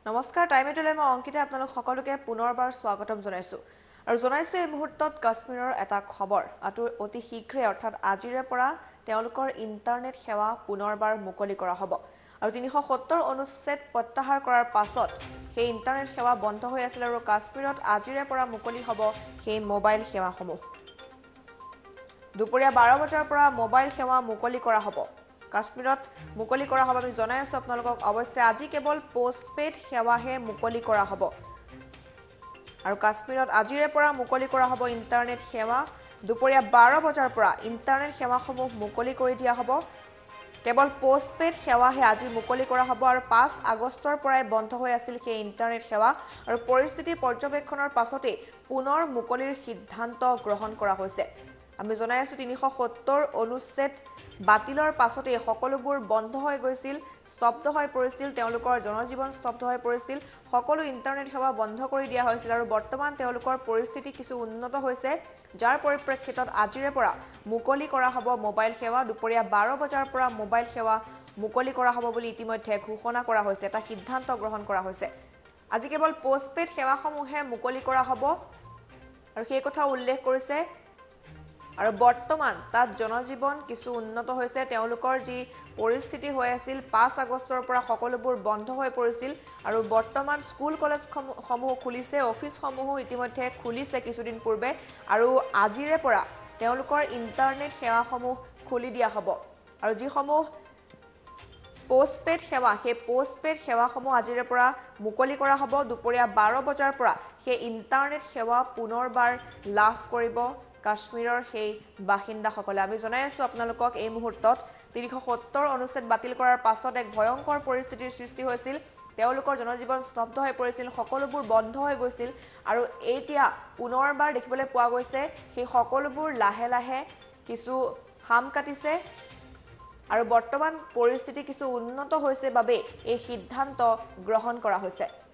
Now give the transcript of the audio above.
নমস্কাৰ টাইমেটলৈ মই অংকিতা আপোনালোক সকলোকে পুনৰবাৰ স্বাগতম জনাইছো আৰু জনাইছো এই মুহূৰ্তত কাশ্মীৰৰ এটা খবৰ অতি শীঘ্ৰে অৰ্থাৎ আজিৰে পৰা তেওঁলোকৰ ইন্টাৰনেট সেৱা পুনৰবাৰ মুকলি কৰা হ'ব আৰু 370 অনুচ্ছেদ প্ৰত্যাহাৰ কৰাৰ পাছত সেই ইন্টাৰনেট সেৱা বন্ধ হৈ আছিল আৰু কাশ্মীৰত আজিৰে পৰা মুকলি হ'ব সেই মোবাইল সেৱাসমূহ দুপৰীয়া 12 বজাৰ পৰা মোবাইল সেৱা মুকলি কৰা হ'ব কাশ্মীৰত মুকলি কৰা হ'ব আমি জনাই আছো আপোনালোকক অৱশ্যে আজি কেৱল পোষ্টপেড সেৱাহে মুকলি কৰা হ'ব আৰু কাশ্মীৰত আজিৰে পৰা মুকলি কৰা হ'ব ইন্টাৰনেট সেৱা দুপৰীয়া 12 বজাৰ পৰা ইন্টাৰনেট সেৱাসমূহ মুকলি কৰি দিয়া হ'ব কেৱল পোষ্টপেড সেৱাহে আজি মুকলি কৰা হ'ব আৰু 5 আগষ্টৰ পৰাই বন্ধ হৈ আছিল সেই ইন্টাৰনেট সেৱা আৰু পৰিস্থিতি পৰ্যবেক্ষণৰ পাছতে পুনৰ মুকলিৰ সিদ্ধান্ত গ্ৰহণ কৰা হৈছে আমি জনাই আছো 370 অনুচ্ছেদ বাতিলৰ পাছতে সকলোবোৰ বন্ধ হৈ গৈছিল স্তব্ধ হৈ পৰিছিল তেওঁলোকৰ জনজীৱন স্তব্ধ হৈ পৰিছিল সকলো ইন্টাৰনেট সেৱা বন্ধ কৰি দিয়া হৈছিল আৰু বৰ্তমান তেওঁলোকৰ পৰিস্থিতি কিছু উন্নত হৈছে যাৰ পৰিপ্ৰেক্ষিতত আজিৰে পৰা মুকলি কৰা হ'ব মোবাইল সেৱা দুপৰীয়া 12 বজাৰ পৰা মোবাইল সেৱা মুকলি কৰা হ'ব বুলি ইতিমধ্যে ঘোষণা কৰা হৈছে এটা সিদ্ধান্ত গ্ৰহণ কৰা হৈছে আজি কেৱল পোষ্টপেড সেৱাসমূহে মুকলি কৰা হ'ব আৰু সেই কথা উল্লেখ কৰিছে আৰু বৰ্তমান তাত জনজীৱন কিছু উন্নত হৈছে তেওঁলোকৰ যি পৰিস্থিতি হৈ আছিল 5 আগষ্টৰ পৰা সকলোবোৰ বন্ধ হৈ পৰিছিল আৰু বৰ্তমান স্কুল কলেজসমূহ খুলিছে অফিচসমূহ ইতিমধ্যে খুলিছে কিছুদিন পূৰ্বে আৰু আজিৰে পৰা তেওঁলোকৰ ইন্টাৰনেট সেৱাসমূহ খুলি দিয়া হ'ব আৰু যিসমূহ পোষ্টপেড সেৱা সেই পোষ্টপেড সেৱাসমূহ আজিৰে পৰা মুকলি কৰা হ'ব দুপৰীয়া 12 বজাৰ পৰা সেই ইন্টাৰনেট সেৱা পুনৰবাৰ লাভ কৰিব কাশ্মীৰৰ সেই বাসিন্দাসকলে আমি জনাই আছো আপোনালোকক এই মুহূৰ্তত 370 অনুচ্ছেদ বাতিল কৰাৰ পাছত এক ভয়ংকৰ পৰিস্থিতিৰ সৃষ্টি হৈছিল তেওঁলোকৰ জনজীৱন স্তব্ধ হৈ পৰিছিল সকলোবোৰ বন্ধ হৈ গৈছিল আৰু এতিয়া পুনৰবাৰ দেখিবলৈ পোৱা গৈছে সেই সকলোবোৰ লাহে লাহে কিছু হাম কাটিছে আৰু বৰ্তমান পৰিস্থিতি কিছু উন্নত হৈছে বাবে এই সিদ্ধান্ত গ্ৰহণ কৰা হৈছে